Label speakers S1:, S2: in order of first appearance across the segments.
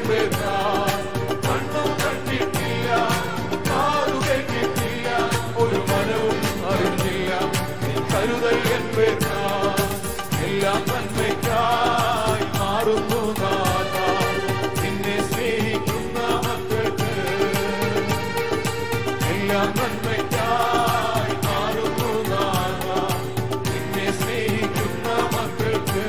S1: കണ്ണും കണ്ടിട്ടില്ല, കാതു കേട്ടിട്ടില്ല, ഒരു മനവും അറിഞ്ഞില്ല നിൻ കരുതൽ എന്നാൽ എല്ലാം നന്മയ്ക്കായി മാറുന്നു നാഥാ. നിന്നെ സ്നേഹിക്കുന്ന മക്കൾക്ക് എല്ലാം നന്മയ്ക്കായി മാറുന്നു നാഥാ. നിന്നെ സ്നേഹിക്കുന്ന മക്കൾക്ക്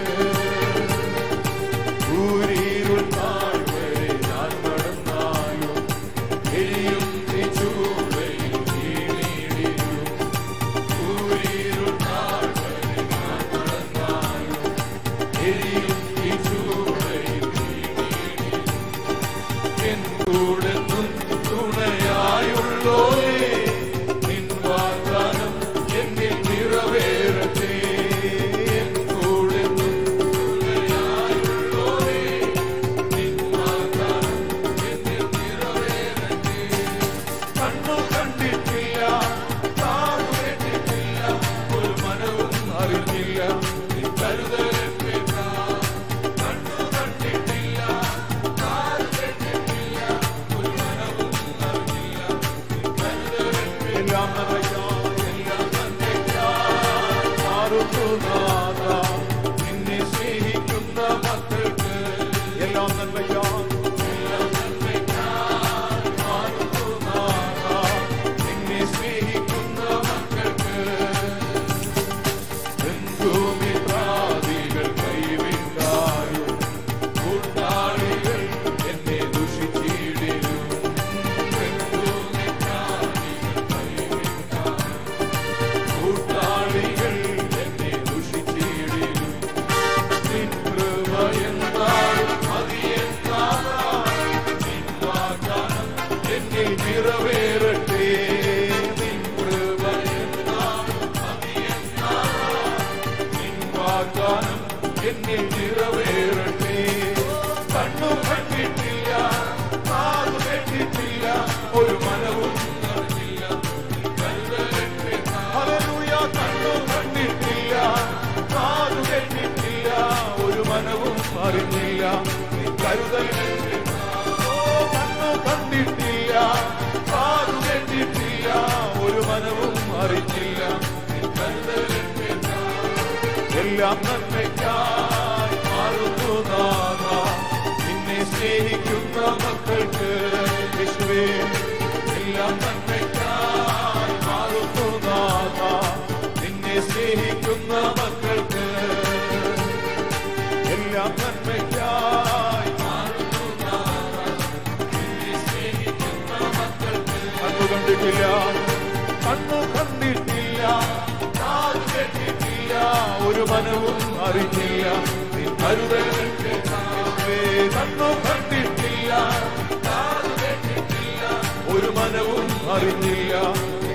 S1: ൂരിരുൾ നാൾ വരെ ഞാൻ നടന്നാലും എരിയും ചൂടയിൽ വീണിടിലും. ൂരിരുൾ നാൾ വരെ ഞാൻ നടന്നാലും എരിയും ചൂടയിൽ വീണിടിലും. എൻ കൂടെ തുണയായുള്ളോരേ, നിൻ വാഗ്ദാനം എന്നിൽ നിറവേറട്ടെ. എൻ കൂടെ തുണയായുള്ളോരേ, നിൻ വാഗ്ദാനം എന്നിൽ നിറവേറട്ടെ. കണ്ണു കണ്ടിട്ടില്ല, കാതു കേട്ടിട്ടില്ല, ഒരു മനവും അറിഞ്ഞില്ല നിൻ കരുതൽ എന്നാൽ. കണ്ണു കണ്ടിട്ടില്ല, കാതു കേട്ടിട്ടില്ല, ഒരു മനവും അറിഞ്ഞില്ല നിൻ കരുതൽ എല്ലാം നന്മയ്ക്കായി മാറുന്നു നാഥാ. നിന്നെ സ്നേഹിക്കുന്ന മക്കൾക്ക് എല്ലാം നന്മയ്ക്കായി മാറുന്നു നാഥാ. നിന്നെ സ്നേഹിക്കുന്ന മക്കൾക്ക് ബന്ധുമിത്രാദികൾ കൈവിട്ടാലും കൂട്ടാളികൾ എന്നെ ദുഷിച്ചിടിലും. ബന്ധുമിത്രാദികൾ കൈവിട്ടാലും കൂട്ടാളികൾ എന്നെ ദുഷിച്ചിടിലും. നിൻ കൃപ എന്നാലും മതിയെന്നാലും നിൻ വാഗ്ദാനം എന്നിൽ നിറവേറട്ടെ. നിൻ കൃപ എന്നാലും മതിയെന്നാലും നിൻ വാഗ്ദാനം എന്നിൽ നിറവേറട്ടെ. കണ്ണു കണ്ടിട്ടില്ല, കാതു കേട്ടിട്ടില്ല, ഒരു മനവും അറിഞ്ഞില്ല നിൻ കരുതൽ എന്നാൽ. ഹല്ലേലൂയ. കണ്ണു കണ്ടിട്ടില്ല, കാതു കേട്ടിട്ടില്ല, ഒരു മനവും അറിഞ്ഞില്ല നിൻ കരുതൽ എന്നാൽ. കണ്ണു കണ്ടിട്ടില്ല, കാതു കേട്ടിട്ടില്ല, ഒരു മനവും അറിഞ്ഞില്ല നിൻ കരുതൽ എന്നാൽ. എല്ലാം നന്മയ്ക്കായി മാറുന്നു നാഥാ. നിന്നെ സ്നേഹിക്കുന്ന മക്കൾക്ക് യേശുവേ എല്ലാം നന്മയ്ക്കായി മാറുന്നു നാഥാ. നിന്നെ സ്നേഹിക്കുന്ന മക്കൾക്ക് എല്ലാം നന്മയ്ക്കായി മാറുന്നു നാഥാ. നിന്നെ സ്നേഹിക്കുന്ന മക്കൾക്ക് കണ്ണു കണ്ടിട്ടില്ല, കണ്ണു കണ്ടിട്ടില്ല, കാതു കേട്ടിട്ടില്ല, ഒരു മനവും അറിഞ്ഞില്ല നിൻ കരുതൽ എന്നാൽ. കണ്ണു കണ്ടിട്ടില്ല, കാതു കേട്ടിട്ടില്ല, ഒരു മനവും അറിഞ്ഞില്ല